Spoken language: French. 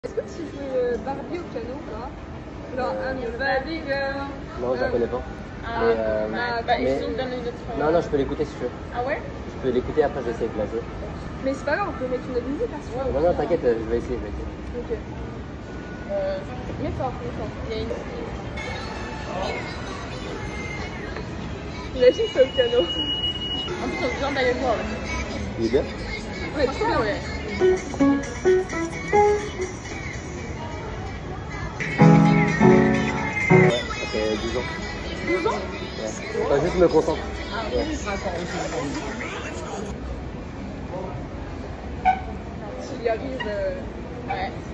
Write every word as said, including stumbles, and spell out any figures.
Est-ce que tu veux Barbie au piano ou pas? Genre, I'm your Barbie girl. Non, je la connais pas. Ah, mais, euh, bah, bah, mais... ils ont donné une autre. Non, non, je peux l'écouter si tu veux. Ah ouais? Je peux l'écouter après, je vais essayer de la jouer. Mais c'est pas grave, on peut mettre une autre musique hein, si tu veux. Non, non, t'inquiète, je vais essayer, je vais essayer. Ok. Euh, Mets fort, mets fort. il y a une. Imagine c'est au piano. En plus, on a besoin d'aller voir. Là. Il est bien? Ouais, trop bien. Ouais. Ouais, ça fait douze ans. douze ans? Ouais. Enfin, juste me concentre. Ah, Ouais. S'il y arrive. Euh... Ouais.